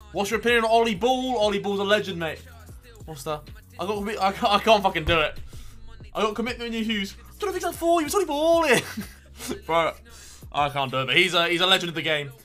What's your opinion on Ollie Ball? Ollie Ball's a legend, mate. What's that? I can't fucking do it. I got commitment issues. Don't fix that for you. It's Ollie Ball. Bro, I can't do it. But he's a legend of the game.